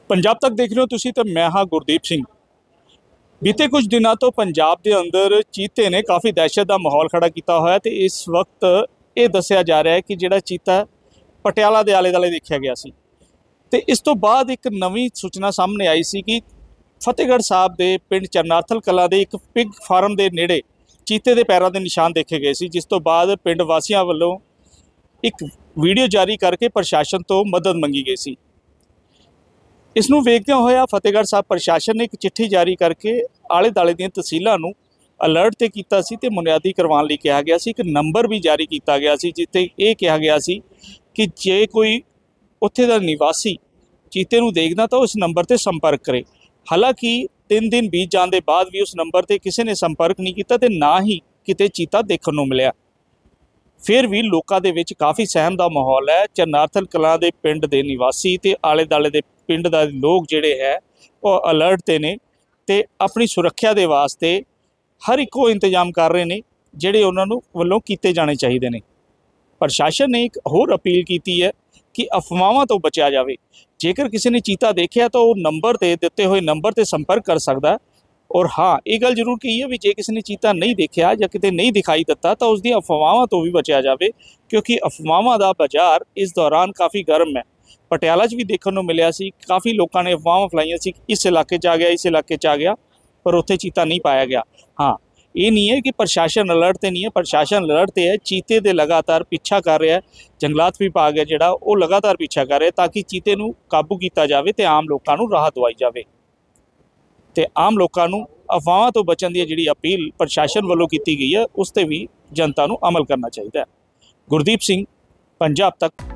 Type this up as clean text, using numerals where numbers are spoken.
पंजाब तक देख रहे हो तुसी तो मैं हाँ गुरदीप सिंह। बीते कुछ दिनों तो पंजाब के अंदर चीते ने काफ़ी दहशत का माहौल खड़ा किया होया ते इस वक्त ये दसिया जा रहा है कि जिहड़ा चीता पटियाला के आले दुआले देखा गया सी ते इस तो बाद एक नवीं सूचना सामने आई सी कि फतेहगढ़ साहब के पिंड चरनाथल कलां दे एक पिग फार्म के नेड़े चीते के पैरों के निशान देखे गए सी, जिस तो बाद पिंड वासियों वालों एक वीडियो जारी करके प्रशासन तो मदद मंगी गई सी। इसनूं वेखदे होया फतेहगढ़ साहब प्रशासन ने एक चिट्ठी जारी करके आले दुआले दी तहसीलों नूं अलर्ट ते कीता सी ते मुनियादी करवाउण लई कहा गया सी। एक नंबर भी जारी किया गया सी जिथे ये कहा गया सी कि जे कोई उत्थे दा निवासी चीते नूं देखदा तो उस नंबर ते संपर्क करे। हालांकि 3 दिन बीत जाने के बाद भी उस नंबर ते किसी ने संपर्क नहीं किया ते ना ही किते चीता देखण नूं मिलिया। फिर भी लोगों के विच काफ़ी सहम का माहौल है। चरनाथल कलां दे पिंड दे निवासी ते आले दुआले दे पिंड दा लोग जिहड़े है वो अलर्ट ते ने ते अपनी सुरक्षा के वास्ते हर एक वो इंतजाम कर रहे हैं जिहड़े उन्होंने वल्लों कीते जाने चाहिए ने। प्रशासन ने एक होर अपील की है कि अफवाहों तो बचा जाए। जेकर किसी ने चीता देखा तो वो नंबर ते दिते हुए नंबर ते संपर्क कर सकता है। और हाँ, ये गल जरूर कही है भी जे किसी ने चीता नहीं देखा या किते नहीं दिखाई दिता तो उसकी अफवाहों तो भी बचा जाए, क्योंकि अफवाहों का बाजार इस दौरान काफ़ी गर्म है। पटियाला भी देखने को मिलया सी, काफ़ी लोगों ने अफवाह फैलाइया सी इस इलाके आ गया, इस इलाके आ गया, पर उत्थे चीता नहीं पाया गया। हाँ, ये नहीं है कि प्रशासन अलर्ट ते नहीं है, प्रशासन अलर्ट ते है। चीते दे लगातार पीछा कर रहा है, जंगलात विभाग है जिहड़ा वो लगातार पीछा कर रहा है ताकि चीते नूं काबू किया जाए तो आम लोगों नूं राहत दवाई जाए ते आम लोगों नूं अफवाहों तो बचन की जिहड़ी अपील प्रशासन वालों की गई है उस ते भी जनता नूं अमल करना चाहिए। गुरदीप सिंह, पंजाब तक।